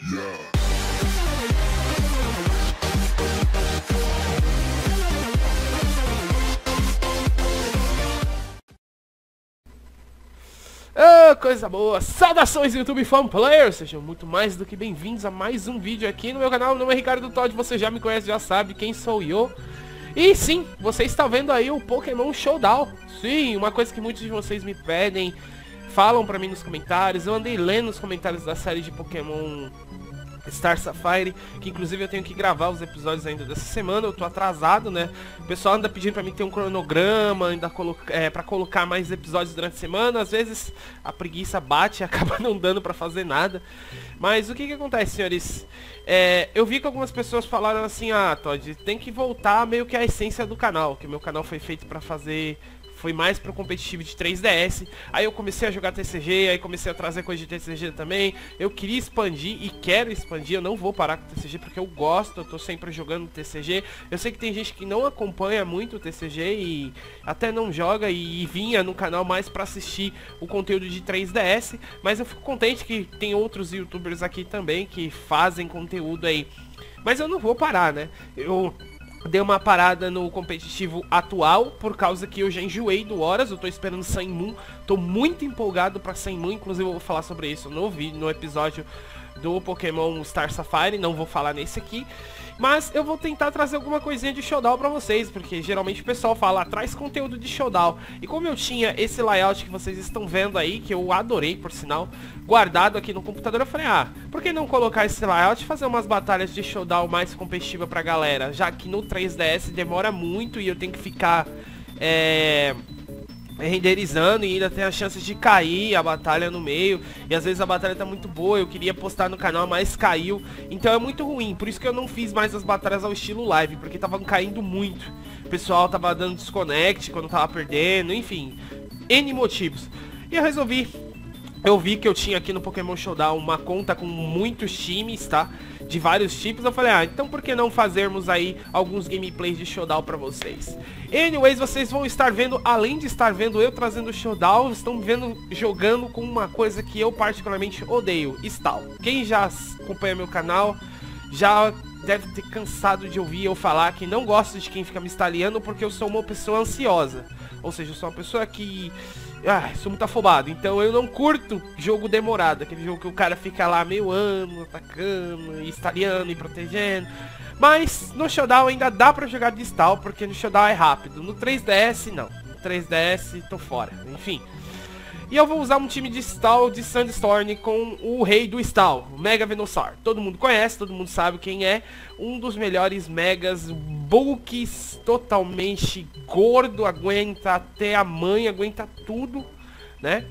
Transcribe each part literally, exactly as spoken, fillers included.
Oh, coisa boa! Saudações YouTube Fan Players! Sejam muito mais do que bem-vindos a mais um vídeo aqui no meu canal. Meu nome é Ricardo Todd, você já me conhece, já sabe quem sou eu. E sim, você está vendo aí o Pokémon Showdown. Sim, uma coisa que muitos de vocês me pedem, falam pra mim nos comentários. Eu andei lendo os comentários da série de Pokémon Star Sapphire, que inclusive eu tenho que gravar os episódios ainda dessa semana. Eu tô atrasado, né? O pessoal anda pedindo pra mim ter um cronograma, ainda colo é, pra colocar mais episódios durante a semana. Às vezes a preguiça bate e acaba não dando pra fazer nada. Mas o que que acontece, senhores? É, eu vi que algumas pessoas falaram assim: ah, Todd, tem que voltar meio que a essência do canal, que o meu canal foi feito pra fazer... Foi mais pro competitivo de três D S. Aí eu comecei a jogar T C G, aí comecei a trazer coisa de T C G também. Eu queria expandir e quero expandir. Eu não vou parar com o T C G porque eu gosto, eu tô sempre jogando T C G. Eu sei que tem gente que não acompanha muito o T C G e até não joga e, e vinha no canal mais pra assistir o conteúdo de três D S. Mas eu fico contente que tem outros youtubers aqui também que fazem conteúdo aí. Mas eu não vou parar, né? Eu... Dei uma parada no competitivo atual, por causa que eu já enjoei do Horas, eu tô esperando Sun Moon, tô muito empolgado pra Sun Moon, inclusive eu vou falar sobre isso no vídeo, no episódio do Pokémon Star Sapphire, não vou falar nesse aqui. Mas eu vou tentar trazer alguma coisinha de Showdown pra vocês, porque geralmente o pessoal fala, traz conteúdo de Showdown. E como eu tinha esse layout que vocês estão vendo aí, que eu adorei por sinal, guardado aqui no computador, eu falei, ah, por que não colocar esse layout e fazer umas batalhas de Showdown mais competitiva pra galera? Já que no três D S demora muito e eu tenho que ficar... É... renderizando e ainda tem a chance de cair a batalha no meio. E às vezes a batalha tá muito boa, eu queria postar no canal, mas caiu. Então é muito ruim, por isso que eu não fiz mais as batalhas ao estilo live, porque estavam caindo muito. O pessoal tava dando desconnect quando tava perdendo, enfim, N motivos. E eu resolvi... Eu vi que eu tinha aqui no Pokémon Showdown uma conta com muitos times, tá? De vários tipos. Eu falei, ah, então por que não fazermos aí alguns gameplays de Showdown pra vocês? Anyways, vocês vão estar vendo, além de estar vendo eu trazendo Showdown, estão vendo jogando com uma coisa que eu particularmente odeio, Stall. Quem já acompanha meu canal já deve ter cansado de ouvir eu falar que não gosto de quem fica me stalleando, porque eu sou uma pessoa ansiosa. Ou seja, eu sou uma pessoa que... Ah, sou muito afobado, então eu não curto jogo demorado, aquele jogo que o cara fica lá meio ano, atacando, e stalleando e protegendo. Mas no Showdown ainda dá pra jogar de stall, porque no Showdown é rápido. No três D S não, no três D S tô fora, enfim. E eu vou usar um time de stall de Sandstorm com o rei do stall, o Mega Venusaur. Todo mundo conhece, todo mundo sabe quem é. Um dos melhores megas, bulks, totalmente gordo, aguenta até a mãe, aguenta tudo, né?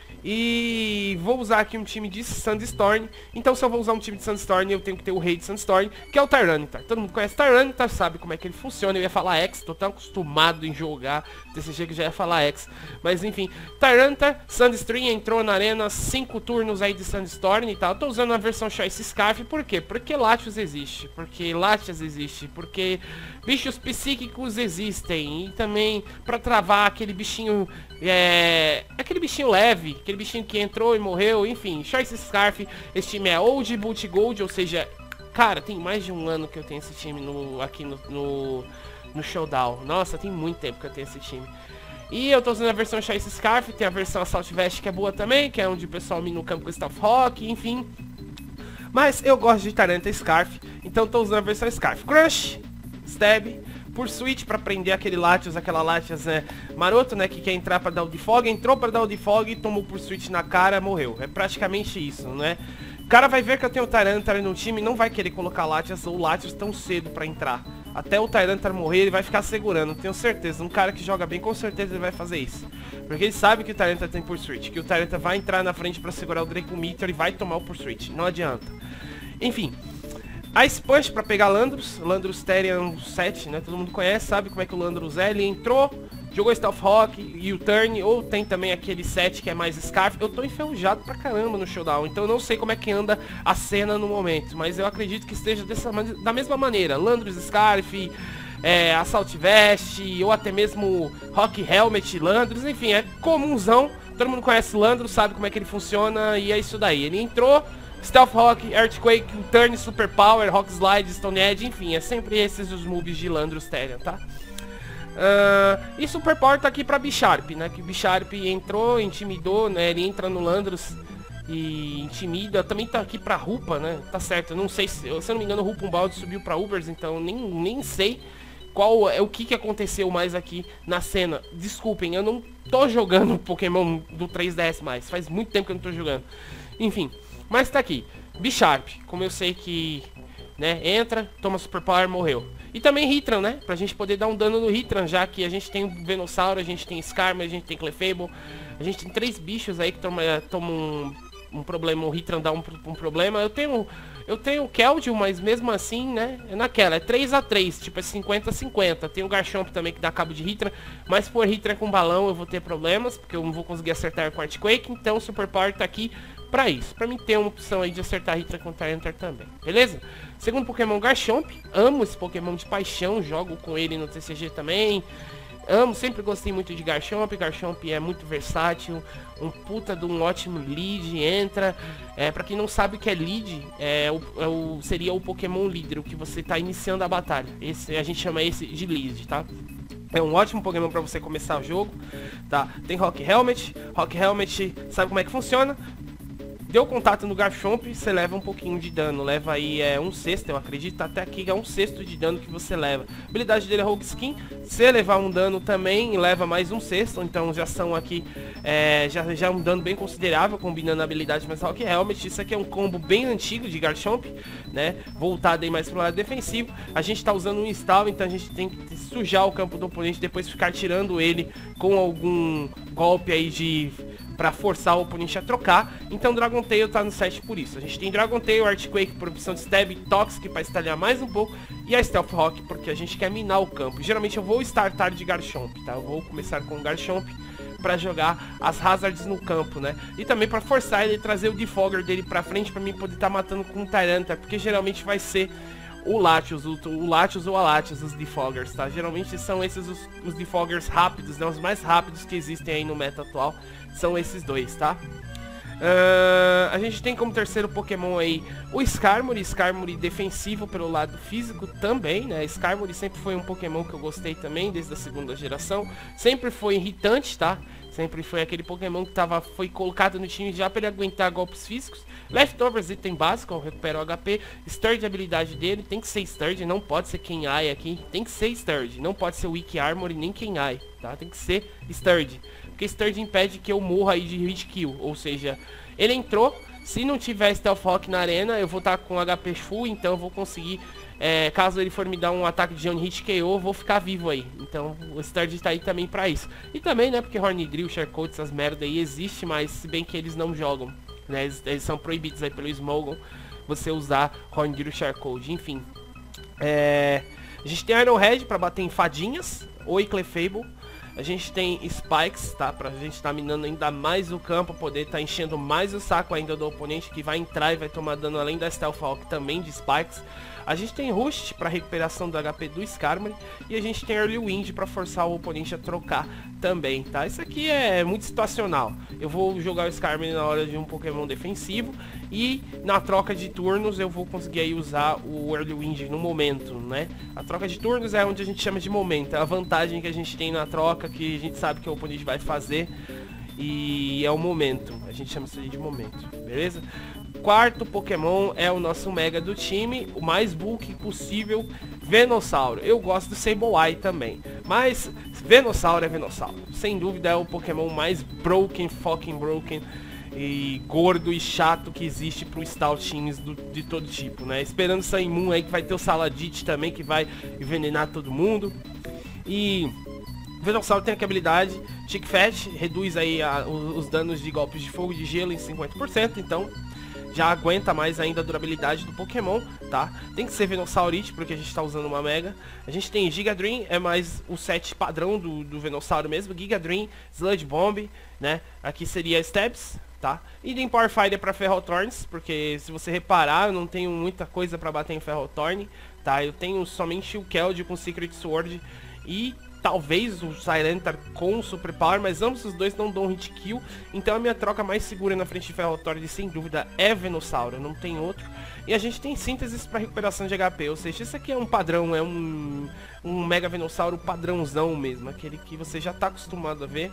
E vou usar aqui um time de Sandstorm. Então se eu vou usar um time de Sandstorm, eu tenho que ter o rei de Sandstorm, que é o Tyranitar. Todo mundo conhece Tyranitar, sabe como é que ele funciona. Eu ia falar X, tô tão acostumado em jogar T C G que já ia falar X. Mas enfim, Tyranitar, Sandstream entrou na arena, cinco turnos aí de Sandstorm e tal. Eu tô usando a versão Choice Scarf, por quê? Porque Latios existe, porque Latias existe, porque bichos psíquicos existem. E também pra travar aquele bichinho, é... aquele bichinho leve, aquele bichinho que entrou e morreu, enfim, Choice Scarf. Esse time é Old Boot Gold, ou seja, cara, tem mais de um ano que eu tenho esse time no, aqui no, no, no Showdown. Nossa, tem muito tempo que eu tenho esse time. E eu tô usando a versão Choice Scarf, tem a versão Assault Vest que é boa também, que é onde o pessoal mina no campo com Staff Rock, enfim. Mas eu gosto de Tyranitar Scarf, então tô usando a versão Scarf. Crush, Stab, Pursuit pra prender aquele Latios, aquela Latias é, maroto, né, que quer entrar pra dar o defog, entrou pra dar o defog, tomou Pursuit na cara, morreu. É praticamente isso, né? O cara vai ver que eu tenho o Tyranitar no time e não vai querer colocar Latias ou Latios tão cedo pra entrar. Até o Tyranitar morrer, ele vai ficar segurando, tenho certeza. Um cara que joga bem, com certeza ele vai fazer isso. Porque ele sabe que o Tyranitar tem Pursuit, que o Tyranitar vai entrar na frente pra segurar o Draco Meteor e vai tomar o Pursuit, não adianta. Enfim, a Sponge pra pegar Landorus, Landorus Therian sete, né, todo mundo conhece, sabe como é que o Landorus é, ele entrou, jogou Stealth Rock e o Turn, ou tem também aquele set que é mais Scarf. Eu tô enferrujado pra caramba no Showdown, então eu não sei como é que anda a cena no momento, mas eu acredito que esteja dessa, da mesma maneira, Landorus Scarf, é, Assault Vest, ou até mesmo Rock Helmet, Landorus, enfim, é comunzão, todo mundo conhece Landorus, sabe como é que ele funciona, e é isso daí. Ele entrou, Stealth Rock, Earthquake, Turn, Super Power, Rock Slide, Stone Edge, enfim, é sempre esses os moves de Landorus Therian, tá? Uh, e Super Power tá aqui pra Bisharp, né? Que o Bisharp entrou, intimidou, né? Ele entra no Landorus e intimida. Também tá aqui pra Rupa, né? Tá certo, eu não sei se... Se eu não me engano, o Rupa Balde subiu pra Ubers, então nem, nem sei qual é o que, que aconteceu mais aqui na cena. Desculpem, eu não tô jogando Pokémon do três D S mais. Faz muito tempo que eu não tô jogando. Enfim, mas tá aqui. Bisharp, como eu sei que... né, entra, toma Super Power, morreu. E também Heatran, né? Pra gente poder dar um dano no Heatran, já que a gente tem o Venossauro, a gente tem Skarmory, a gente tem Clefable. A gente tem três bichos aí que tomam toma um, um problema, o Heatran dá um, um problema. Eu tenho eu tenho o Keldeo, mas mesmo assim, né? É naquela, é três a três, tipo é cinquenta a cinquenta. Tem o Garchomp também que dá cabo de Heatran, mas por Heatran com balão eu vou ter problemas, porque eu não vou conseguir acertar com Earthquake. Então o Super Power tá aqui pra isso, pra mim ter uma opção aí de acertar Heatran com Tyranitar também, beleza? Segundo Pokémon, Garchomp, amo esse Pokémon de paixão, jogo com ele no T C G também, amo, sempre gostei muito de Garchomp, Garchomp é muito versátil, um puta de um ótimo lead, entra, é, pra quem não sabe o que é lead, é o, é o, seria o Pokémon líder, o que você tá iniciando a batalha, esse, a gente chama esse de lead, tá? É um ótimo Pokémon pra você começar o jogo, tá? Tem Rock Helmet, Rock Helmet, sabe como é que funciona? Deu contato no Garchomp, você leva um pouquinho de dano. Leva aí é, um sexto, eu acredito. Até aqui é um sexto de dano que você leva. A habilidade dele é Rogue Skin. Se levar um dano também, leva mais um sexto. Então já são aqui, é, já, já um dano bem considerável, combinando a habilidade mais Rock Helmet. Isso aqui é um combo bem antigo de Garchomp, né? Voltado aí mais pro lado defensivo. A gente tá usando um install, então a gente tem que sujar o campo do oponente, depois ficar tirando ele com algum golpe aí de... pra forçar o oponente a trocar. Então Dragon Tail tá no set por isso. A gente tem Dragon Tail, Earthquake por opção de Stab, Toxic pra estalhar mais um pouco, e a Stealth Rock porque a gente quer minar o campo. Geralmente eu vou startar de Garchomp, tá? Eu vou começar com o Garchomp pra jogar as Hazards no campo, né? E também pra forçar ele a trazer o Defogger dele pra frente pra mim poder estar tá matando com o Tyranitar, porque geralmente vai ser o Latios, o, o Latios ou a Latios, os Defoggers, tá? Geralmente são esses os, os Defoggers rápidos, né? Os mais rápidos que existem aí no meta atual. São esses dois, tá? Uh, a gente tem como terceiro Pokémon aí o Skarmory, Skarmory defensivo pelo lado físico também, né? Skarmory sempre foi um Pokémon que eu gostei também, desde a segunda geração. Sempre foi irritante, tá? Sempre foi aquele Pokémon que tava, foi colocado no time já para ele aguentar golpes físicos. Leftovers, item básico, recupera o H P. Sturge, a habilidade dele, tem que ser Sturge, não pode ser Kenai aqui. Tem que ser Sturge, não pode ser Weak Armor nem Kenai, tá? Tem que ser Sturge. Porque Sturge impede que eu morra aí de hit kill. Ou seja, ele entrou, se não tiver Stealth Rock na arena, eu vou estar tá com H P full, então eu vou conseguir, é, caso ele for me dar um ataque de One Hit K O, eu vou ficar vivo aí. Então o Sturge tá aí também pra isso. E também, né, porque Horn Drill, Charcoat, essas merda aí existe, mas se bem que eles não jogam, né, eles, eles são proibidos aí pelo Smogon, você usar Horn Drill, Charcoat, enfim. É, a gente tem Iron Head pra bater em fadinhas, ou Clefable. A gente tem Spikes, tá? Pra gente estar tá minando ainda mais o campo, poder estar tá enchendo mais o saco ainda do oponente, que vai entrar e vai tomar dano além da Stealth Rock também de Spikes. A gente tem Rust para recuperação do H P do Skarmory. E a gente tem Early Wind para forçar o oponente a trocar também, tá? Isso aqui é muito situacional. Eu vou jogar o Skarmory na hora de um Pokémon defensivo. E na troca de turnos eu vou conseguir aí usar o Early Wind no momento, né? A troca de turnos é onde a gente chama de momento. É a vantagem que a gente tem na troca, que a gente sabe que o oponente vai fazer. E é o momento. A gente chama isso de momento, beleza? Quarto Pokémon é o nosso Mega do time, o mais bulky possível, Venossauro. Eu gosto do Sableye também, mas Venossauro é Venossauro. Sem dúvida é o Pokémon mais broken, fucking broken e gordo e chato que existe pro Stall Teams do, de todo tipo, né? Esperando sair Moon aí que vai ter o Saladit também, que vai envenenar todo mundo. E Venossauro tem a habilidade Chick Fat, reduz aí a, os, os danos de golpes de fogo e de gelo em cinquenta por cento, então já aguenta mais ainda a durabilidade do Pokémon, tá? Tem que ser Venossaurite, porque a gente tá usando uma Mega. A gente tem Giga Dream, é mais o set padrão do, do Venossauro mesmo. Giga Dream, Sludge Bomb, né? Aqui seria Stabs, tá? E tem Power Fighter pra Ferrothorns, porque se você reparar, eu não tenho muita coisa pra bater em Ferrothorn, tá? Eu tenho somente o Keldeo com Secret Sword e talvez o Silentar com o Super Power, mas ambos os dois não dão hit kill. Então a minha troca mais segura na frente de Ferrothorn, sem dúvida, é Venossauro, não tem outro. E a gente tem sínteses para recuperação de H P, ou seja, isso aqui é um padrão, é um, um Mega Venossauro padrãozão mesmo, aquele que você já tá acostumado a ver.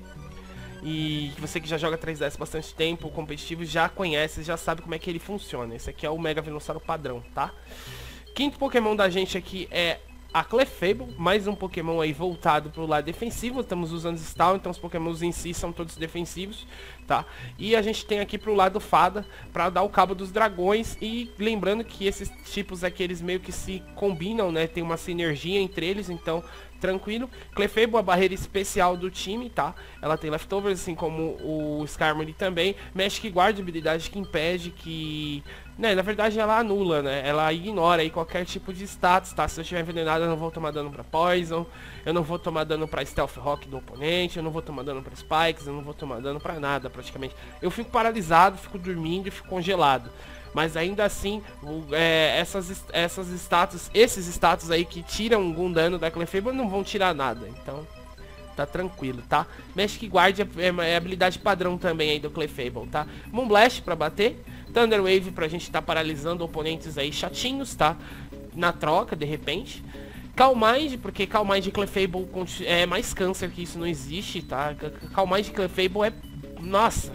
E você que já joga três D S bastante tempo, competitivo, já conhece, já sabe como é que ele funciona. Esse aqui é o Mega Venossauro padrão, tá? Quinto Pokémon da gente aqui é a Clefable, mais um Pokémon aí voltado pro lado defensivo. Estamos usando Stall, então os Pokémons em si são todos defensivos, tá? E a gente tem aqui pro lado Fada, pra dar o cabo dos dragões. E lembrando que esses tipos aqui, eles meio que se combinam, né? Tem uma sinergia entre eles, então tranquilo. Clefable, a barreira especial do time, tá? Ela tem leftovers, assim como o Skarmory também. Magic Guard, habilidade que impede que... Né, na verdade ela anula, né? Ela ignora aí qualquer tipo de status, tá? Se eu estiver envenenado, eu não vou tomar dano pra Poison, eu não vou tomar dano pra Stealth Rock do oponente, eu não vou tomar dano pra Spikes, eu não vou tomar dano pra nada, praticamente. Eu fico paralisado, fico dormindo e fico congelado. Mas ainda assim, é, essas, essas status, esses status aí que tiram algum dano da Clefable não vão tirar nada, então tá tranquilo, tá? Magic Guard é, é habilidade padrão também aí do Clefable, tá? Moonblast pra bater, Thunder Wave pra gente tá paralisando oponentes aí chatinhos, tá? Na troca, de repente. Calm Mind, porque Calm Mind e Clefable é mais câncer, que isso não existe, tá? Calm Mind e Clefable é... Nossa...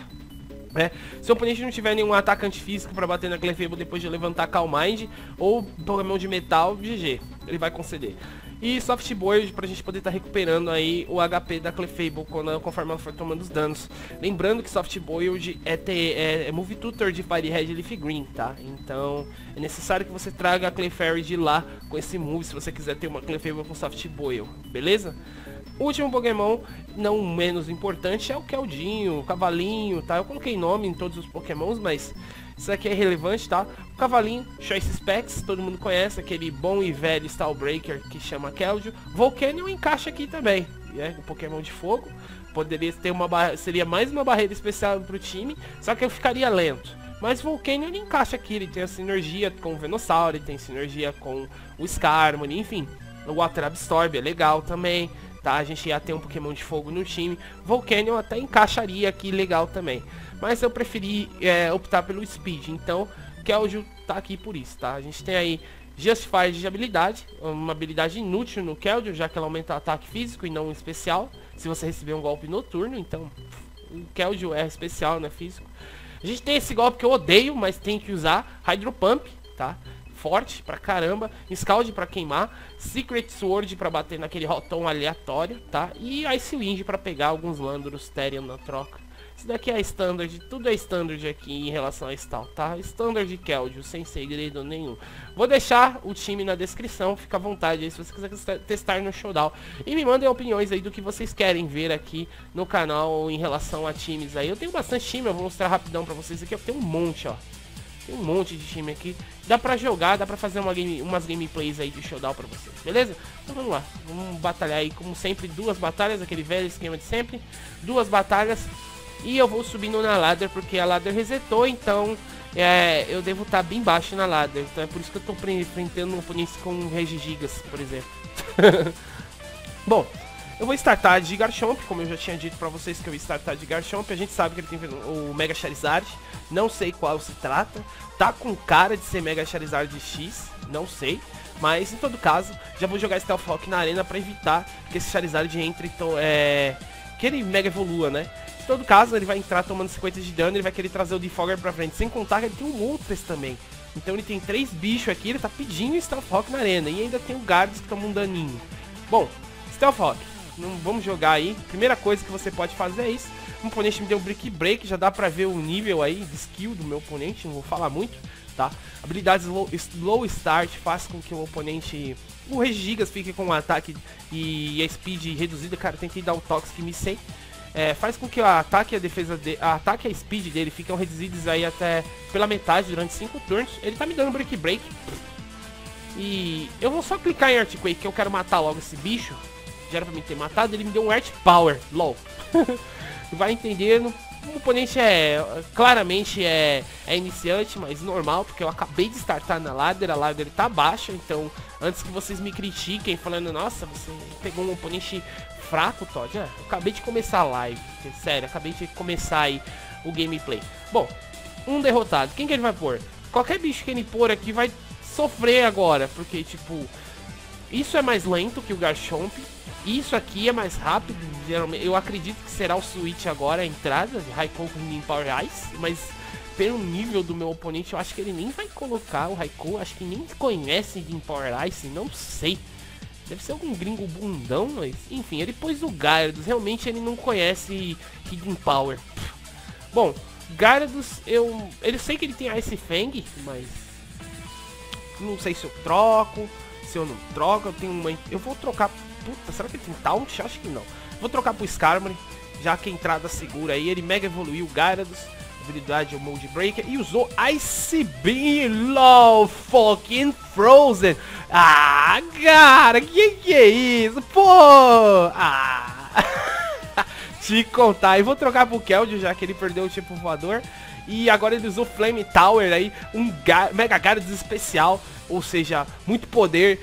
É. Se o oponente não tiver nenhum atacante físico pra bater na Clefable depois de levantar Calm Mind ou Pokémon de metal, G G, ele vai conceder. E Soft Boiled pra gente poder estar tá recuperando aí o H P da Clefable quando, conforme ela for tomando os danos. Lembrando que Soft Boiled é, ter, é, é Move Tutor de Fire Red e Leaf Green, tá? Então é necessário que você traga a Clefairy de lá com esse move se você quiser ter uma Clefable com Soft Boil, beleza? O último Pokémon, não menos importante, é o Keldinho, o Cavalinho, tá? Eu coloquei nome em todos os Pokémons, mas isso aqui é relevante, tá? O Cavalinho, Choice Specs, todo mundo conhece, aquele bom e velho Stallbreaker que chama Keldeo. Volcanion encaixa aqui também, é o Pokémon de fogo. Poderia ter uma barra... seria mais uma barreira especial pro time, só que eu ficaria lento. Mas Volcanion ele encaixa aqui, ele tem a sinergia com o Venossauro, ele tem sinergia com o Skarmory, enfim. O Water Absorb é legal também, tá? A gente ia ter um Pokémon de fogo no time. Volcanion até encaixaria aqui legal também. Mas eu preferi é, optar pelo Speed. Então, Keldeo tá aqui por isso, tá? A gente tem aí Justified de habilidade. Uma habilidade inútil no Keldeo, já que ela aumenta o ataque físico e não um especial. Se você receber um golpe noturno, então... O Keldeo é especial, não é físico. A gente tem esse golpe que eu odeio, mas tem que usar. Hydro Pump, tá? Forte pra caramba, Scald pra queimar, Secret Sword pra bater naquele rotom aleatório, tá? E Ice Wind pra pegar alguns Landorus Therian na troca. Isso daqui é standard, tudo é standard aqui em relação a Stall, tá? Standard de Keldeo, sem segredo nenhum. Vou deixar o time na descrição, fica à vontade aí se você quiser testar no Showdown. E me mandem opiniões aí do que vocês querem ver aqui no canal em relação a times aí. Eu tenho bastante time, eu vou mostrar rapidão pra vocês aqui, eu tenho um monte, ó. Tem um monte de time aqui. Dá pra jogar, dá pra fazer uma game, umas gameplays aí de Showdown pra vocês, beleza? Então vamos lá, vamos batalhar aí como sempre, duas batalhas, aquele velho esquema de sempre. Duas batalhas e eu vou subindo na ladder porque a ladder resetou, então é, eu devo estar bem baixo na ladder. Então é por isso que eu tô enfrentando oponentes com Regigigas, por exemplo. Bom, eu vou startar de Garchomp, como eu já tinha dito pra vocês que eu ia startar de Garchomp. A gente sabe que ele tem o Mega Charizard, não sei qual se trata. Tá com cara de ser Mega Charizard X, não sei. Mas em todo caso, já vou jogar Stealth Rock na arena pra evitar que esse Charizard entre, então, é... que ele Mega evolua, né? Em todo caso, ele vai entrar tomando cinquenta de dano, ele vai querer trazer o Defogger pra frente. Sem contar que ele tem um Moltres também. Então ele tem três bichos aqui, ele tá pedindo Stealth Rock na arena. E ainda tem o Gardos que toma um daninho. Bom, Stealth Rock. Não vamos jogar aí. Primeira coisa que você pode fazer é isso. O oponente me deu um Brick Break, já dá pra ver o nível aí de skill do meu oponente, não vou falar muito, tá? Habilidade slow, slow Start faz com que o oponente, o Regigigas, fique com o ataque e a speed reduzida. Cara, tentei dar o Toxic e me sei. É, faz com que o ataque e a defesa de, a ataque e a speed dele fiquem reduzidos aí até pela metade durante cinco turnos. Ele tá me dando Brick Break. E eu vou só clicar em Earthquake, que eu quero matar logo esse bicho. Já era pra me ter matado, ele me deu um Earth Power, lol. Vai entendendo. O oponente é, claramente é, é iniciante, mas normal, porque eu acabei de startar na ladder, a ladder tá baixa, então antes que vocês me critiquem falando, nossa, você pegou um oponente fraco, Todd, é, eu acabei de começar a live, sério, acabei de começar aí o gameplay. Bom, um derrotado, quem que ele vai pôr? Qualquer bicho que ele pôr aqui vai sofrer agora, porque tipo, isso é mais lento que o Garchomp. Isso aqui é mais rápido, geralmente, eu acredito que será o switch agora, a entrada de Raikou com Power Ice, mas pelo nível do meu oponente, eu acho que ele nem vai colocar o Raikou, acho que nem conhece de Power Ice, não sei. Deve ser algum gringo bundão, mas enfim, ele pôs o Gyarados, realmente ele não conhece Hidden Power. Bom, Gyarados, eu, eu sei que ele tem Ice Fang, mas não sei se eu troco, se eu não troco, eu tenho uma... Eu vou trocar... Puta, será que ele tem Taunt? Acho que não. Vou trocar pro Skarmory, já que a entrada segura aí. Ele mega evoluiu o Gyarados, habilidade o Mold Breaker, e usou Ice Beam, LOL, fucking Frozen. Ah, cara, que que é isso? Pô! Ah! Te contar. E vou trocar pro Keldeo, já que ele perdeu o tipo voador. E agora ele usou Flame Tower aí, um Mega Gyarados especial, ou seja, muito poder,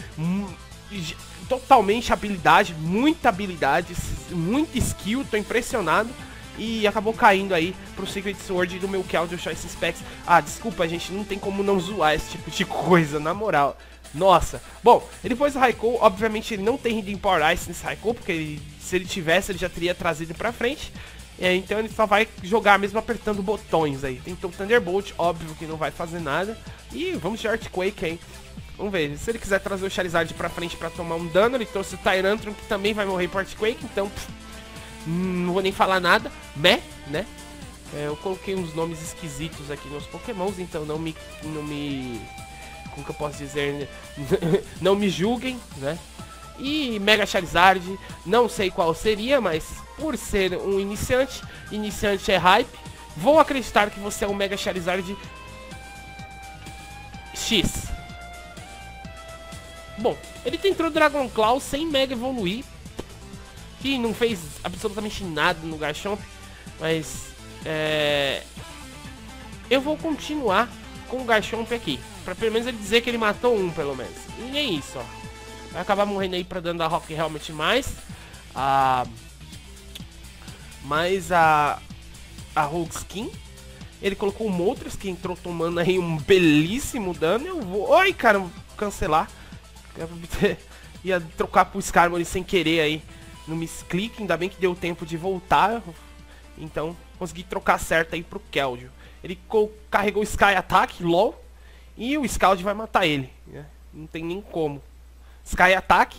totalmente habilidade, muita habilidade, muita skill, tô impressionado. E acabou caindo aí pro Secret Sword do meu Keldeo Choice Specs. Ah, desculpa, gente, não tem como não zoar esse tipo de coisa, na moral. Nossa. Bom, ele pôs o Raikou, obviamente ele não tem Hidden Power Ice nesse Raikou, porque ele, se ele tivesse, ele já teria trazido pra frente. É, então ele só vai jogar mesmo apertando botões aí. Tentou Thunderbolt, óbvio que não vai fazer nada. E vamos de Earthquake aí. Vamos ver, se ele quiser trazer o Charizard pra frente pra tomar um dano, ele trouxe o Tyrantrum, que também vai morrer por Earthquake, então pff, não vou nem falar nada, né? né? É, eu coloquei uns nomes esquisitos aqui nos Pokémons, então não me... não me... como que eu posso dizer? Não me julguem, né? E Mega Charizard, não sei qual seria, mas por ser um iniciante, iniciante é hype, vou acreditar que você é um Mega Charizard X. Bom, ele tentou Dragon Claw sem Mega evoluir, que não fez absolutamente nada no Garchomp, mas é... eu vou continuar com o Garchomp aqui, pra pelo menos ele dizer que ele matou um, pelo menos. E é isso, ó. Vai acabar morrendo aí pra dano da Rock Helmet mais a... mais a... a Rogue Skin. Ele colocou o Moltres, que entrou tomando aí um belíssimo dano. Eu vou... Oi, cara, cancelar. Ia trocar pro Skarmory sem querer aí no misclick, ainda bem que deu tempo de voltar. Então consegui trocar certo aí pro Keldeo. Ele carregou o Sky Attack, LOL, e o Scald vai matar ele, né? Não tem nem como. Sky Attack,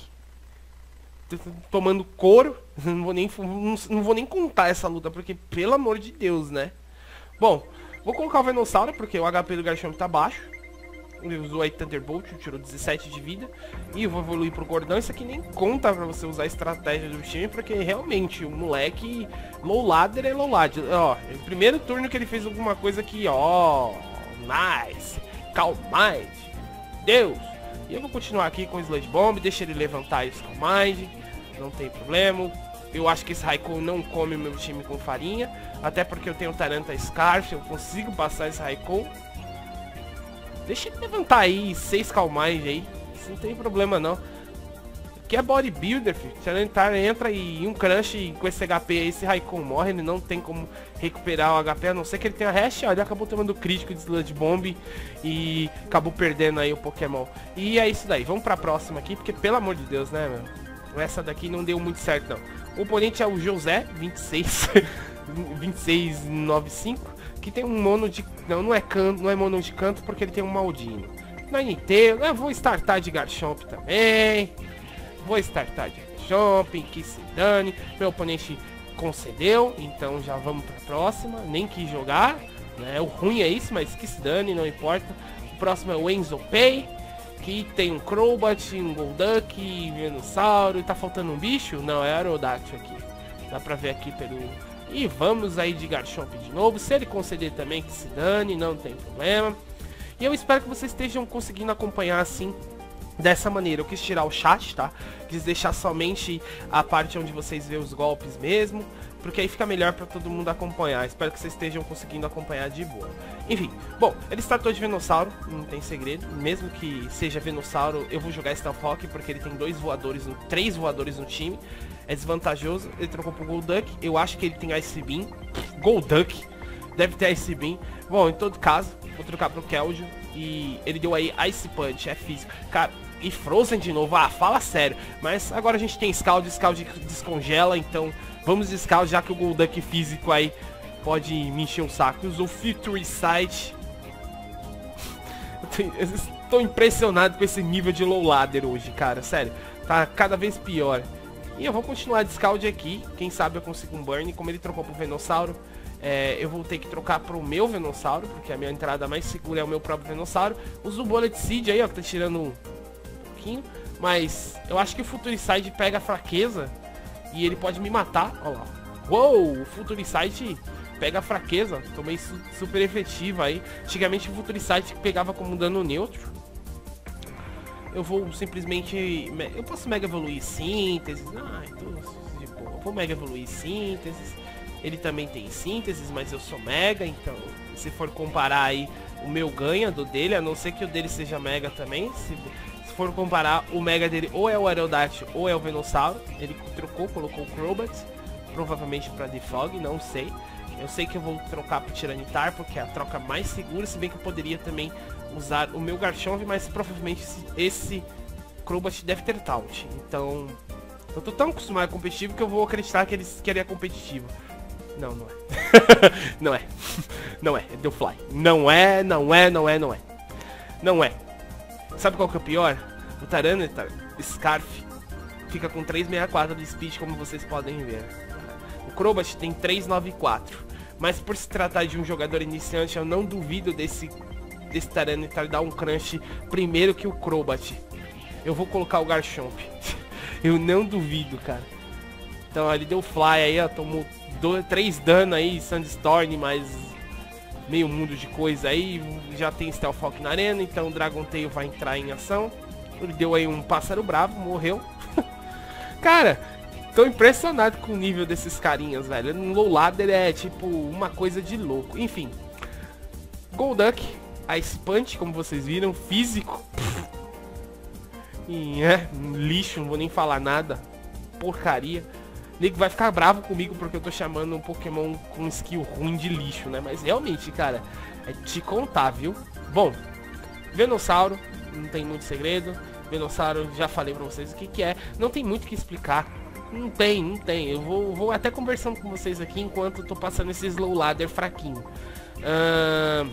tomando couro. Não vou nem, não, não vou nem contar essa luta, porque pelo amor de Deus, né? Bom, vou colocar o Venossauro, porque o H P do Garchomp tá baixo. Ele usou aí Thunderbolt, tirou dezessete de vida. E eu vou evoluir pro Gordão. Isso aqui nem conta pra você usar a estratégia do time, porque realmente o moleque low ladder é low ladder. Ó, é o primeiro turno que ele fez alguma coisa aqui, ó. Nice. Calm Mind. Deus. E eu vou continuar aqui com o Sludge Bomb. Deixa ele levantar esse Calm Mind. Não tem problema. Eu acho que esse Raikou não come o meu time com farinha. Até porque eu tenho Taranta Scarf. Eu consigo passar esse Raikou. Deixa ele levantar aí seis Calm Mind aí. Isso não tem problema não. Aqui é bodybuilder, filho. Se ele entrar, entra e um crunch e com esse H P aí, esse Raikou morre. Ele não tem como recuperar o H P, a não ser que ele tenha hash. Ó, ele acabou tomando crítico de Sludge Bomb e acabou perdendo aí o Pokémon. E é isso daí. Vamos pra próxima aqui, porque pelo amor de Deus, né, meu? Essa daqui não deu muito certo, não. O oponente é o José, vinte e seis, vinte e seis noventa e cinco. Que tem um mono de... Não, não é canto, não é mono de canto porque ele tem um Maldino. Na N T, eu vou startar de Garchomp também. Vou startar de Garchomp, que se dane. Meu oponente concedeu, então já vamos pra próxima. Nem quis jogar, né? O ruim é isso, mas que se dane, não importa. O próximo é o Enzo Pay, que tem um Crobat, um Golduck, Venossauro. E tá faltando um bicho? Não, é Aerodactyl aqui. Dá pra ver aqui pelo... E vamos aí de Garchomp de novo. Se ele conceder também, que se dane, não tem problema. E eu espero que vocês estejam conseguindo acompanhar assim, dessa maneira. Eu quis tirar o chat, tá? Quis deixar somente a parte onde vocês vê os golpes mesmo. porque aí fica melhor pra todo mundo acompanhar. Espero que vocês estejam conseguindo acompanhar de boa. Enfim, bom, ele startou de Venossauro, não tem segredo. Mesmo que seja Venossauro, eu vou jogar Stealth Rock, porque ele tem dois voadores, no, três voadores no time. É desvantajoso. Ele trocou pro Golduck. Eu acho que ele tem Ice Beam. Golduck deve ter Ice Beam. Bom, em todo caso, vou trocar pro Keldeo. E ele deu aí Ice Punch, é físico. Cara, e Frozen de novo, ah, fala sério. Mas agora a gente tem Scald, Scald descongela, então vamos de Scald, já que o Golduck físico aí pode me encher um saco. Usou Fury Sight. Eu estou impressionado com esse nível de low ladder hoje, cara, sério. Tá cada vez pior. E eu vou continuar de Scald aqui, quem sabe eu consigo um Burn. Como ele trocou pro Venossauro, É, eu vou ter que trocar pro meu Venossauro, porque a minha entrada mais segura é o meu próprio Venossauro. Uso o Bullet Seed aí, ó, que tá tirando um pouquinho. Mas eu acho que o Futuricide pega a fraqueza e ele pode me matar. Ó lá. Uou, o Futuricide pega a fraqueza. Tomei su super efetivo aí. Antigamente o Futuricide pegava como dano neutro. Eu vou simplesmente... Eu posso Mega Evoluir Síntese. Ai, tudo de boa. Eu vou Mega Evoluir Síntese. Ele também tem sínteses, mas eu sou mega, então se for comparar aí, o meu ganha do dele, a não ser que o dele seja mega também. Se, se for comparar, o mega dele ou é o Aerodactyl ou é o Venossauro. Ele trocou, colocou o Crobat, provavelmente para Defog, não sei. Eu sei que eu vou trocar pro Tiranitar, porque é a troca mais segura, se bem que eu poderia também usar o meu Garchomp, mas provavelmente esse, esse Crobat deve ter Taunt. Então, eu tô tão acostumado a competitivo que eu vou acreditar que ele, que ele é competitivo. Não, não é. Não é. Não é. Deu fly. Não é, não é, não é, não é. Não é. Sabe qual que é o pior? O Tyranitar Scarf fica com trezentos e sessenta e quatro de speed, como vocês podem ver. O Crobat tem trezentos e noventa e quatro. Mas por se tratar de um jogador iniciante, eu não duvido desse, desse Tyranitar dar um crunch primeiro que o Crobat. Eu vou colocar o Garchomp. Eu não duvido, cara. Então ó, ele deu fly aí, ó, tomou três dano aí, Sandstorm, mais meio mundo de coisa aí. Já tem Stealth Rock na arena, então o Dragon Tail vai entrar em ação. Ele deu aí um pássaro bravo, morreu. Cara, tô impressionado com o nível desses carinhas, velho. No low ladder é tipo uma coisa de louco. Enfim, Golduck, Ice Punch, como vocês viram, físico. E é, lixo, não vou nem falar nada. Porcaria. Nego vai ficar bravo comigo porque eu tô chamando um Pokémon com skill ruim de lixo, né? Mas realmente, cara, é te contar, viu? Bom, Venossauro, não tem muito segredo. Venossauro, já falei pra vocês o que que é. Não tem muito o que explicar. Não tem, não tem. Eu vou, vou até conversando com vocês aqui enquanto eu tô passando esse slow ladder fraquinho. Uh...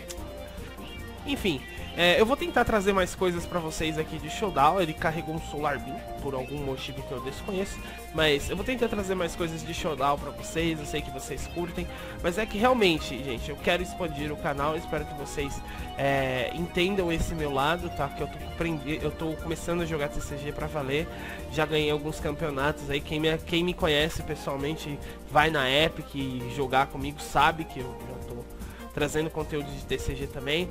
Enfim, é, eu vou tentar trazer mais coisas pra vocês aqui de Showdown. Ele carregou um Solar Beam, por algum motivo que eu desconheço. Mas eu vou tentar trazer mais coisas de Showdown pra vocês. Eu sei que vocês curtem. Mas é que realmente, gente, eu quero expandir o canal. Espero que vocês é, entendam esse meu lado, tá? Que eu tô, eu tô começando a jogar T C G pra valer. Já ganhei alguns campeonatos aí. Quem me, quem me conhece pessoalmente vai na Epic jogar comigo, sabe que eu já tô trazendo conteúdo de T C G também.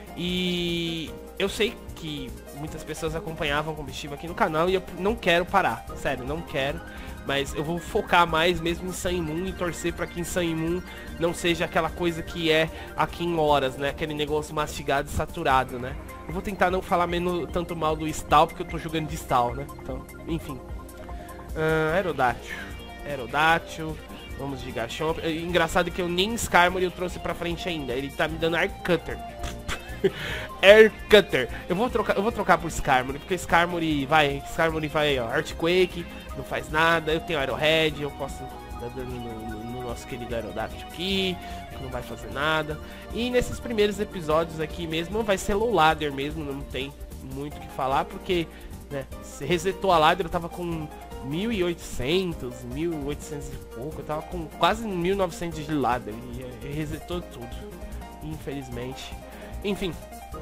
E eu sei que muitas pessoas acompanhavam o competitivo aqui no canal e eu não quero parar, sério, não quero. Mas eu vou focar mais mesmo em Sun Moon e torcer para que em Sun Moon não seja aquela coisa que é aqui em horas, né? Aquele negócio mastigado e saturado, né? Eu vou tentar não falar menos tanto mal do Stall, porque eu tô jogando de Stall, né? Então, enfim. Uh, Aerodactyl. Aerodactyl. Vamos de Garchomp. Engraçado que eu nem Skarmory eu trouxe pra frente ainda. Ele tá me dando Air Cutter. Air Cutter. Eu vou trocar, eu vou trocar por Skarmory, porque Skarmory vai, Skarmory vai, ó, Earthquake, não faz nada. Eu tenho Arrowhead, eu posso dar dano no, no, no nosso querido Aerodactyl aqui, que não vai fazer nada. E nesses primeiros episódios aqui mesmo vai ser low ladder mesmo, não tem muito o que falar, porque, né, se resetou a ladder, eu tava com mil e oitocentos, mil e oitocentos e pouco, eu tava com quase mil e novecentos de ladder e resetou tudo, infelizmente. Enfim,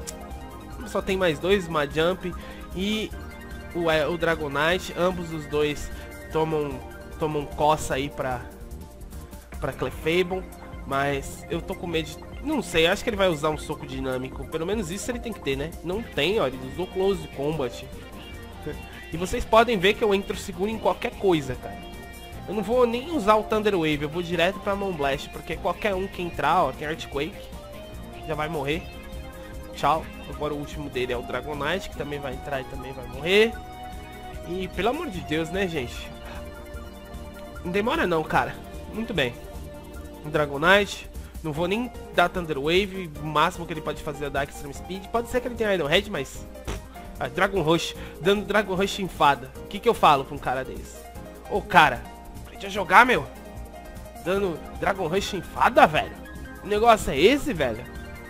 só tem mais dois, uma Jump e o, é, o Dragonite. Ambos os dois tomam, tomam coça aí pra, pra Clefable. Mas eu tô com medo de... Não sei, acho que ele vai usar um soco dinâmico. Pelo menos isso ele tem que ter, né? Não tem, ó, ele usou Close Combat. E vocês podem ver que eu entro seguro em qualquer coisa, cara. Eu não vou nem usar o Thunder Wave, eu vou direto pra Moonblast, porque qualquer um que entrar, ó, tem Earthquake, já vai morrer. Tchau. Agora o último dele é o Dragonite, que também vai entrar e também vai morrer. E pelo amor de Deus, né, gente? Não demora não, cara. Muito bem. O Dragonite. Não vou nem dar Thunder Wave. O máximo que ele pode fazer é dar Extreme Speed. Pode ser que ele tenha Iron Head, mas... Ah, Dragon Rush. Dando Dragon Rush em fada. O que que eu falo pra um cara desse? Ô, cara. Aprende a jogar, meu. Dando Dragon Rush em fada, velho. O negócio é esse, velho?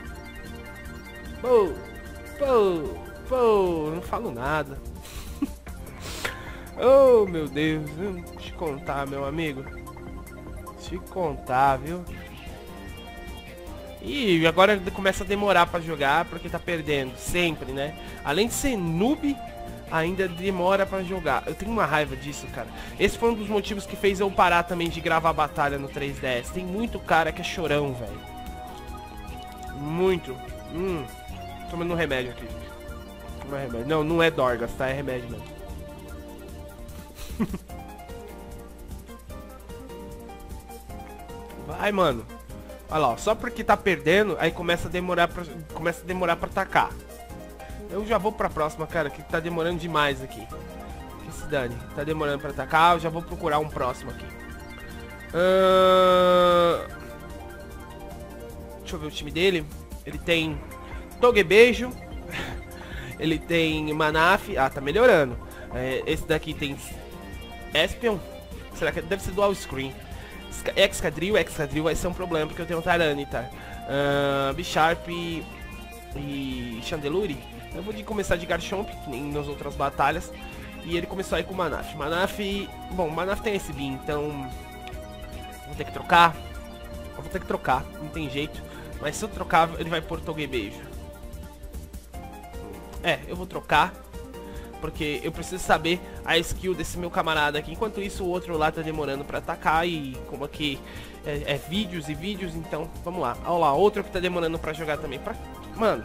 Pô. Pô. Pô. Não falo nada. Oh, meu Deus. Deixa eu te contar, meu amigo. Te contar, viu? E agora começa a demorar pra jogar porque tá perdendo, sempre, né? Além de ser noob, ainda demora pra jogar. Eu tenho uma raiva disso, cara. Esse foi um dos motivos que fez eu parar também de gravar batalha no três D S. Tem muito cara que é chorão, velho. Muito. Hum. Tomando um remédio aqui. Não é remédio. Não, não é Dorgas, tá? É remédio mesmo. Vai, mano. Olha lá, ó, só porque tá perdendo, aí começa a demorar pra, começa a demorar pra atacar. Eu já vou pra próxima, cara, que tá demorando demais aqui. Que se dane, tá demorando pra atacar, eu já vou procurar um próximo aqui. Uh... Deixa eu ver o time dele. Ele tem Togebejo. Ele tem Manaf. Ah, tá melhorando. É, esse daqui tem Espion. Será que deve ser Dual Screen? Excadrill, Excadrill vai ser um problema porque eu tenho Tyranitar, uh, Bisharp e, e Chandelure. Eu vou de começar de Garchomp, que nem nas outras batalhas. E ele começou aí com Manaf. Manaf, bom, Manaf tem esse Beam, então vou ter que trocar. Eu vou ter que trocar, não tem jeito. Mas se eu trocar, ele vai pôr Togebejo. É, eu vou trocar. Porque eu preciso saber a skill desse meu camarada aqui. Enquanto isso, o outro lá tá demorando pra atacar. E como aqui é, é vídeos e vídeos, então vamos lá. Olha lá, outro que tá demorando pra jogar também. Pra... Mano,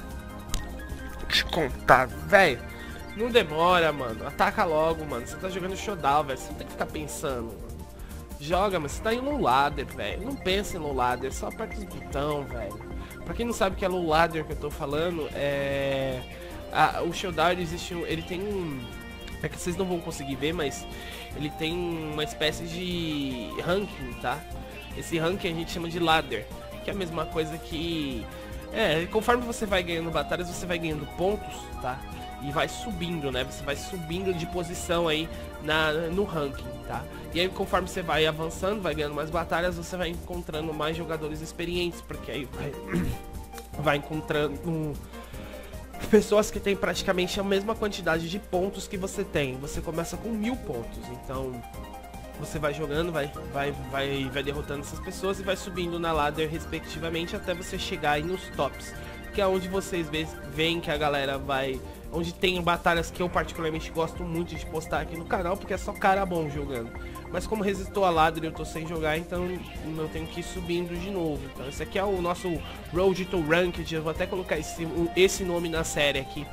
vou te contar, velho. Não demora, mano. Ataca logo, mano. Você tá jogando Showdown, velho. Você não tem que ficar pensando, mano. Joga, mas você tá em low ladder, velho. Não pensa em low ladder, só aperta os botão, velho. Pra quem não sabe o que é low ladder que eu tô falando, é... Ah, o Showdown existe, ele tem um... É que vocês não vão conseguir ver, mas ele tem uma espécie de ranking, tá? Esse ranking a gente chama de ladder, que é a mesma coisa que... É, conforme você vai ganhando batalhas, você vai ganhando pontos, tá? E vai subindo, né? Você vai subindo de posição aí na, no ranking, tá? E aí conforme você vai avançando, vai ganhando mais batalhas, você vai encontrando mais jogadores experientes, porque aí vai, vai encontrando... Um, pessoas que têm praticamente a mesma quantidade de pontos que você tem. Você começa com mil pontos, então você vai jogando, vai, vai, vai, vai derrotando essas pessoas e vai subindo na ladder respectivamente até você chegar aí nos tops, que é onde vocês veem que a galera vai, onde tem batalhas que eu particularmente gosto muito de postar aqui no canal, porque é só cara bom jogando. Mas como resistou a ladder e eu tô sem jogar, então eu tenho que ir subindo de novo. Então esse aqui é o nosso Road to Ranked. Eu vou até colocar esse, esse nome na série aqui.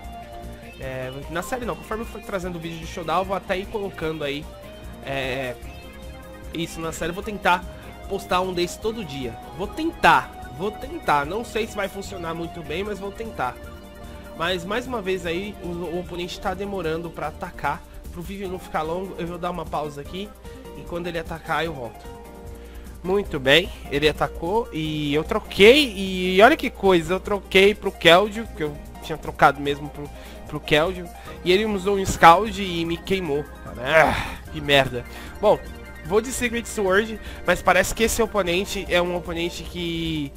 É, na série não, conforme eu for trazendo o vídeo de Showdown, eu vou até ir colocando aí é, isso na série. Eu vou tentar postar um desse todo dia. Vou tentar, vou tentar. Não sei se vai funcionar muito bem, mas vou tentar. Mas mais uma vez aí, o, o oponente tá demorando pra atacar. Pro vídeo não ficar longo, eu vou dar uma pausa aqui. E quando ele atacar, eu volto. Muito bem, ele atacou e eu troquei. E olha que coisa, eu troquei pro Keldeo, que eu tinha trocado mesmo pro, pro Keldeo. E ele usou um Scald e me queimou. Ah, que merda. Bom, vou de Secret Sword, mas parece que esse oponente é um oponente que...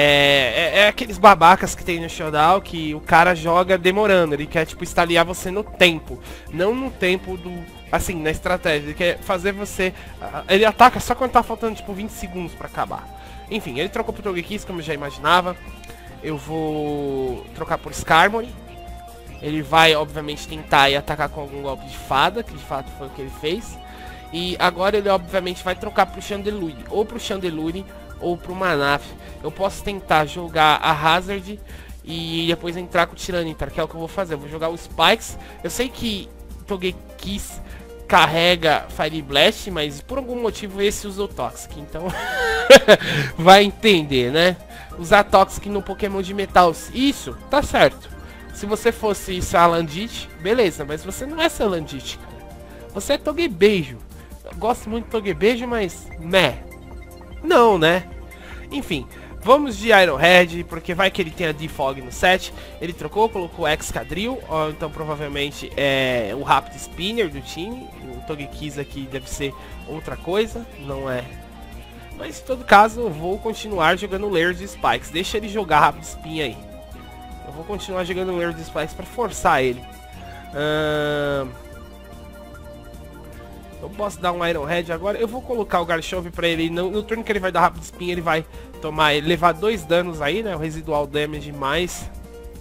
É, é, é aqueles babacas que tem no Showdown, que o cara joga demorando. Ele quer, tipo, estaliar você no tempo. Não no tempo do... Assim, na estratégia, ele quer fazer você... Ele ataca só quando tá faltando, tipo, vinte segundos pra acabar. Enfim, ele trocou pro Togekiss, como eu já imaginava. Eu vou trocar por Skarmory. Ele vai, obviamente, tentar ir atacar com algum golpe de fada, que de fato foi o que ele fez. E agora ele, obviamente, vai trocar pro Chandelure. Ou pro Chandelure, ou pro Manaf. Eu posso tentar jogar a Hazard e depois entrar com o Tyranitar, que é o que eu vou fazer. Eu vou jogar o Spikes. Eu sei que Togekiss carrega Fire Blast, mas por algum motivo esse usou Toxic, então vai entender, né? Usar Toxic no Pokémon de metal, isso, tá certo. Se você fosse Salandit, beleza, mas você não é Salandit, cara. Você é Togebejo. Eu gosto muito de Togebejo, mas meh. Não, né? Enfim, vamos de Iron Head, porque vai que ele tem a D-Fog no set. Ele trocou, colocou Excadrill, ó, então provavelmente é o Rapid Spinner do time. O Togekiss aqui deve ser outra coisa, não é. Mas em todo caso eu vou continuar jogando Layer de Spikes. Deixa ele jogar Rapid Spin aí. Eu vou continuar jogando Layer de Spikes pra forçar ele. Ahn... Eu posso dar um Iron Head agora. Eu vou colocar o Garchomp pra ele. No, no turno que ele vai dar Rapid Spin, ele vai tomar, levar dois danos aí, né? O Residual Damage mais,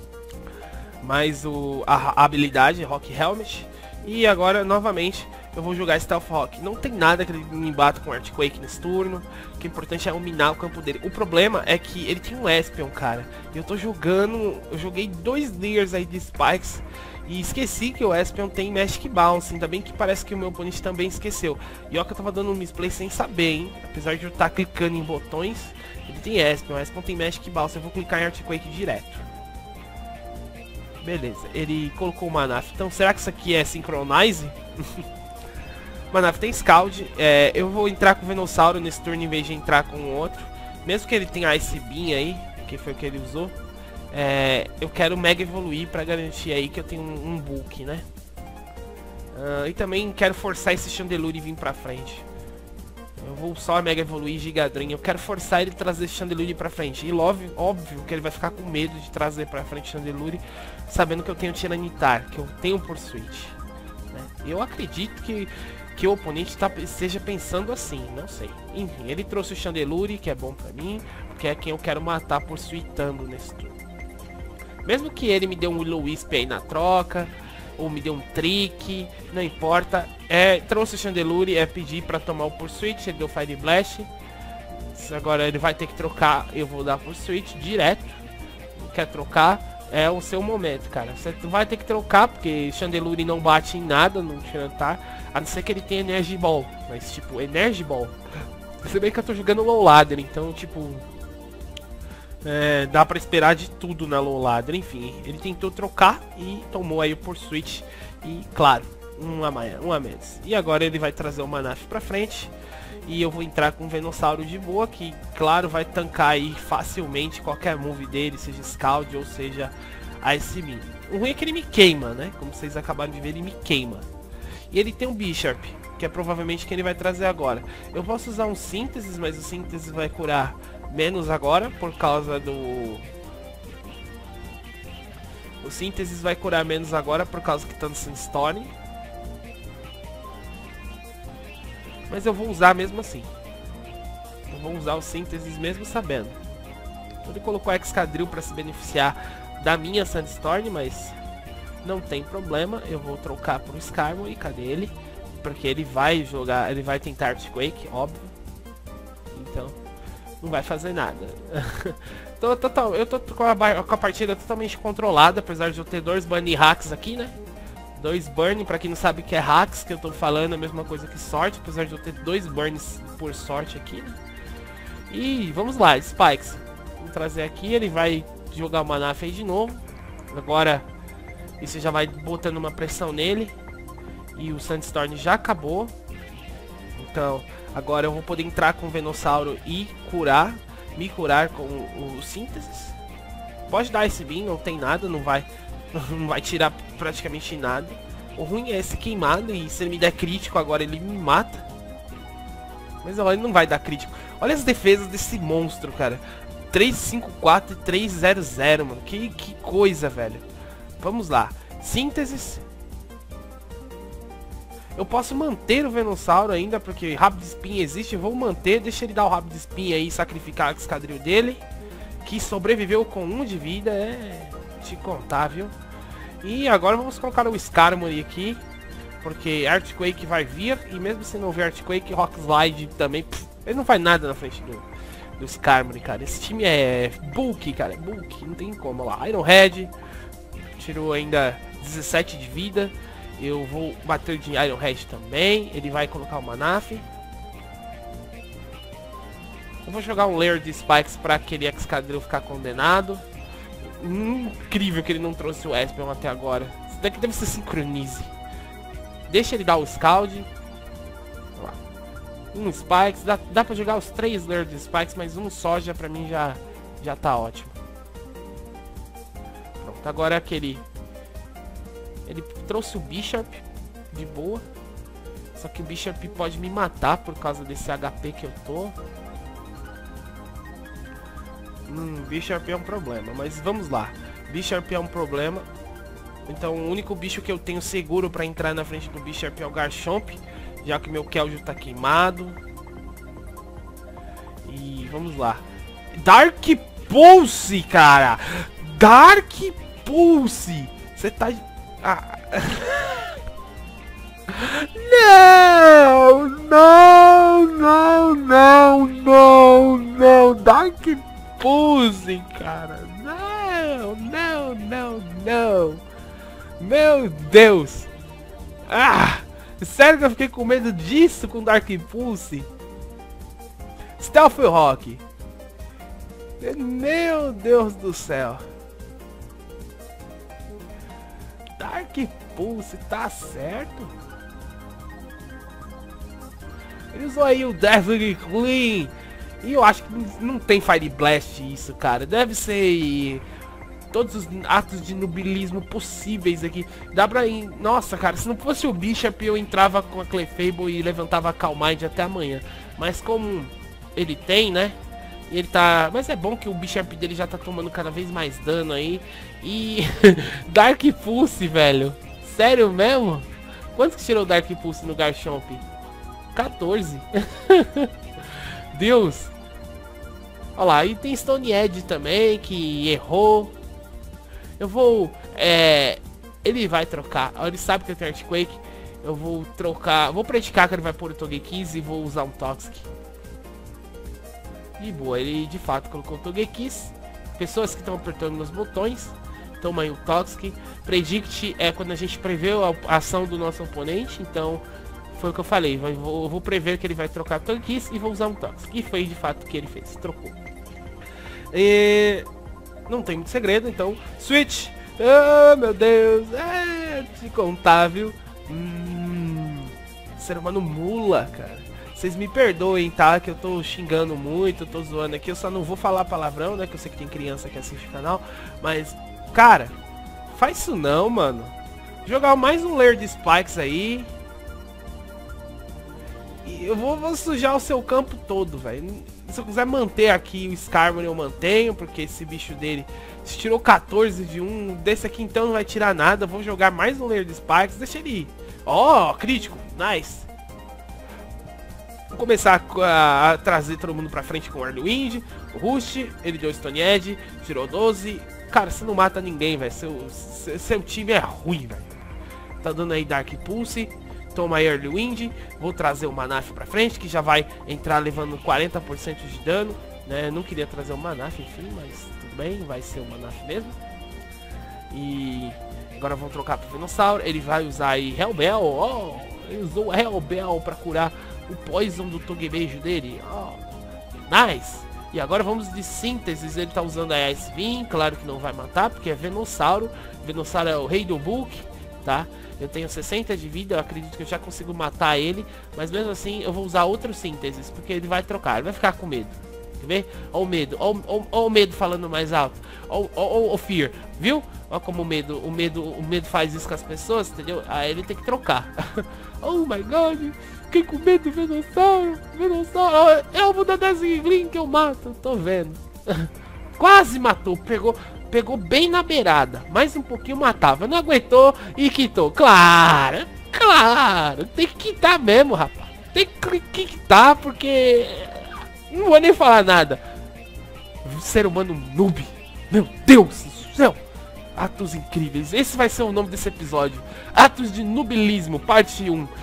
mais o, a, a habilidade Rock Helmet. E agora, novamente, eu vou jogar Stealth Rock. Não tem nada que ele me bata com Earthquake nesse turno. O que é importante é eliminar o campo dele. O problema é que ele tem um Espion, cara. E eu tô jogando... Eu joguei dois Layers aí de Spikes. E esqueci que o Espion tem Magic Bounce. Ainda bem que parece que o meu oponente também esqueceu. E ó que eu tava dando um misplay sem saber, hein. Apesar de eu estar clicando em botões, ele tem Espion. O Espion tem Magic Bounce. Eu vou clicar em Earthquake direto. Beleza, ele colocou o Manaf. Então será que isso aqui é Synchronize? Manaf tem Scald. É, eu vou entrar com o Venossauro nesse turno em vez de entrar com o outro. Mesmo que ele tenha Ice Beam aí, que foi o que ele usou. É, eu quero Mega Evoluir pra garantir aí que eu tenho um, um bulk, né? Uh, e também quero forçar esse Chandelure e vir pra frente. Eu vou só Mega Evoluir Gigadrin. Eu quero forçar ele a trazer esse Chandelure pra frente. E óbvio, óbvio que ele vai ficar com medo de trazer pra frente Chandelure, sabendo que eu tenho Tiranitar, que eu tenho Pursuit, né? Eu acredito que, que o oponente tá, esteja pensando assim, não sei. Enfim, ele trouxe o Chandelure, que é bom pra mim, porque é quem eu quero matar Pursuitando nesse turno. Mesmo que ele me dê um Will-O-Wisp aí na troca, ou me dê um Trick, não importa. É, trouxe o Chandelure, é pedir pra tomar o Pursuit, ele deu Fire Blast. Agora ele vai ter que trocar, eu vou dar Pursuit direto. Quer trocar, é o seu momento, cara. Você vai ter que trocar, porque Chandelure não bate em nada no Tiranitar, a não ser que ele tenha Energy Ball. Mas tipo, Energy Ball. Se bem que eu tô jogando Low Ladder, então tipo... É, dá pra esperar de tudo na Low Ladder. Enfim, ele tentou trocar e tomou aí o Pursuit. E claro, um a, mais, um a menos. E agora ele vai trazer o Manaf pra frente. E eu vou entrar com o Venossauro de boa, que claro vai tancar aí facilmente qualquer move dele, seja Scald ou seja Ice Beam. O ruim é que ele me queima, né? Como vocês acabaram de ver, ele me queima. E ele tem um Bisharp, que é provavelmente quem ele vai trazer agora. Eu posso usar um Síntese, mas o Síntese vai curar menos agora, por causa do... O Síntese vai curar menos agora, por causa que tá no Sandstorm. Mas eu vou usar mesmo assim. Eu vou usar o Síntese mesmo sabendo. Ele colocou Excadrill para se beneficiar da minha Sandstorm, mas... Não tem problema, eu vou trocar pro Skarmory, cadê ele? Porque ele vai jogar, ele vai tentar Earthquake, óbvio. Então... não vai fazer nada. tô, tô, tô, eu tô com a, com a partida totalmente controlada, apesar de eu ter dois Burn hacks aqui, né? Dois Burn, pra quem não sabe o que é hacks, que eu tô falando, é a mesma coisa que sorte, apesar de eu ter dois Burns por sorte aqui, né? E vamos lá, Spikes. Vamos trazer aqui, ele vai jogar o Manaf aí de novo. Agora, isso já vai botando uma pressão nele. E o Sandstorm já acabou. Então... agora eu vou poder entrar com o Venossauro e curar, me curar com o, o Síntese. Pode dar esse Beam, não tem nada, não vai, não vai tirar praticamente nada. O ruim é esse queimado, e se ele me der crítico agora ele me mata. Mas olha, ele não vai dar crítico. Olha as defesas desse monstro, cara. três cinco quatro e três zero zero, mano. Que, que coisa, velho. Vamos lá. Síntese. Eu posso manter o Venossauro ainda, porque Rapid Spin existe. Eu vou manter, deixa ele dar o Rapid Spin aí, sacrificar o Excadrill dele, que sobreviveu com um de vida, é te contar, viu? E agora vamos colocar o Skarmory aqui, porque Earthquake vai vir, e mesmo se não ver Earthquake, Rock Slide também, pff, ele não faz nada na frente do, do Skarmory, cara. Esse time é bulk, cara, é bulk, não tem como. Olha lá, Iron Head, tirou ainda dezessete de vida. Eu vou bater de Iron Head também. Ele vai colocar o Manaf. Eu vou jogar um Layer de Spikes pra aquele Excadrill ficar condenado. Incrível que ele não trouxe o Espion até agora. Isso daqui deve ser Sincronize. Deixa ele dar o Scald. Um Spikes. Dá, dá pra jogar os três Layer de Spikes, mas um só já pra mim já, já tá ótimo. Pronto, agora é aquele... Ele trouxe o Bishop de boa. Só que o Bishop pode me matar por causa desse H P que eu tô. Hum, Bishop é um problema, mas vamos lá. Bishop é um problema. Então o único bicho que eu tenho seguro pra entrar na frente do Bishop é o Garchomp, já que meu Keldeo tá queimado. E vamos lá. Dark Pulse, cara! Dark Pulse! Você tá... Ah. Não! Não! Não! Não! Não! Não! Dark Pulse, cara! Não! Não! Não! Não! Meu Deus! Ah! Sério que eu fiquei com medo disso com Dark Pulse? Stealth Rock! Meu Deus do céu! Dark Pulse, tá certo? Ele usou aí o Deathly Clean. E eu acho que não tem Fire Blast isso, cara. Deve ser todos os atos de nubilismo possíveis aqui. Dá pra ir... Nossa, cara, se não fosse o Bishop eu entrava com a Clefable e levantava a Calm Mind até amanhã. Mas como ele tem, né? E ele tá... Mas é bom que o Bishop dele já tá tomando cada vez mais dano aí. E... Dark Pulse, velho. Sério mesmo? Quanto que tirou o Dark Pulse no Garchomp? quatorze. Deus. Olha lá, e tem Stone Edge também, que errou. Eu vou... É... Ele vai trocar. Ele sabe que eu tenho Earthquake. Eu vou trocar... Vou praticar que ele vai pôr o Togekiss e vou usar um Toxic. De boa, ele de fato colocou o Togekiss. Pessoas que estão apertando nos botões. Toma aí o Toxic. Predict é quando a gente prevê a ação do nosso oponente. Então, foi o que eu falei. Eu vou, eu vou prever que ele vai trocar o Togekiss e vou usar um Toxic. E foi de fato o que ele fez. Trocou. E... Não tem muito segredo, então... Switch! Oh, meu Deus! É, te contar, viu? Hum, ser humano mula, cara. Vocês me perdoem, tá? Que eu tô xingando muito, tô zoando aqui. Eu só não vou falar palavrão, né? Que eu sei que tem criança que assiste o canal. Mas, cara, faz isso não, mano. Jogar mais um Layer de Spikes aí. E eu vou, vou sujar o seu campo todo, velho. Se eu quiser manter aqui o Skarmory, eu mantenho. Porque esse bicho dele se tirou quatorze de um. Desse aqui então não vai tirar nada. Vou jogar mais um Layer de Spikes. Deixa ele ir. Ó, oh, crítico. Nice. Vou começar a, a trazer todo mundo pra frente com o Whirlwind, o Rust, ele deu Stone Edge, tirou doze. Cara, você não mata ninguém, velho. Seu, seu, seu time é ruim, velho. Tá dando aí Dark Pulse. Toma aí Whirlwind. Vou trazer o Manaf pra frente, que já vai entrar levando quarenta por cento de dano, né? Não queria trazer o Manaf, enfim, mas tudo bem, vai ser o Manaf mesmo. E agora vamos trocar pro Venusaur. Ele vai usar aí Hellbell. Ó, oh, ele usou Hellbell pra curar o Poison do Togebejo dele. Oh, nice. E agora vamos de Sínteses. Ele tá usando a Ice Beam. Claro que não vai matar, porque é Venusaur. Venusaur é o rei do bulk, tá? Eu tenho sessenta de vida, eu acredito que eu já consigo matar ele. Mas mesmo assim eu vou usar outro Sínteses, porque ele vai trocar, ele vai ficar com medo. Quer ver? Ó o medo, ó, ó, ó o medo falando mais alto. Ó, ó, ó o Fear, viu? Ó como o medo, o medo, o medo faz isso com as pessoas, entendeu? Aí ele tem que trocar. Oh my god, fiquei com medo do Venusaur. Venusaur, eu vou dar Dazzling Gleam que eu mato, tô vendo. Quase matou, pegou, pegou bem na beirada. Mais um pouquinho matava, não aguentou e quitou. Claro, claro, tem que quitar mesmo, rapaz. Tem que quitar porque... Não vou nem falar nada. Ser humano noob. Meu Deus do céu. Atos incríveis. Esse vai ser o nome desse episódio. Atos de nubilismo, parte um.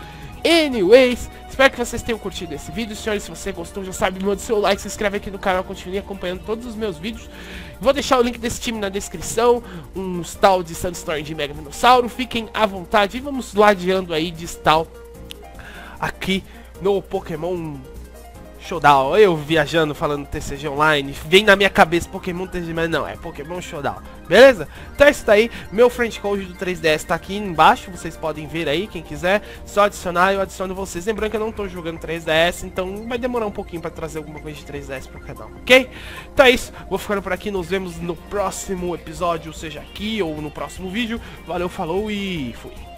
Anyways, espero que vocês tenham curtido esse vídeo, senhores. Se você gostou, já sabe, manda seu like, se inscreve aqui no canal, continue acompanhando todos os meus vídeos. Vou deixar o link desse time na descrição, um tal de Sandstorm de Mega Dinossauro. Fiquem à vontade e vamos ladeando aí de tal aqui no Pokémon Showdown. Eu viajando, falando T C G Online, vem na minha cabeça Pokémon T C G, mas não, é Pokémon Showdown, beleza? Então é isso daí, meu friend code do três D S tá aqui embaixo, vocês podem ver aí, quem quiser, só adicionar, eu adiciono vocês. Lembrando que eu não tô jogando três D S, então vai demorar um pouquinho pra trazer alguma coisa de três D S pro canal, ok? Então é isso, vou ficando por aqui, nos vemos no próximo episódio, seja aqui ou no próximo vídeo. Valeu, falou e fui!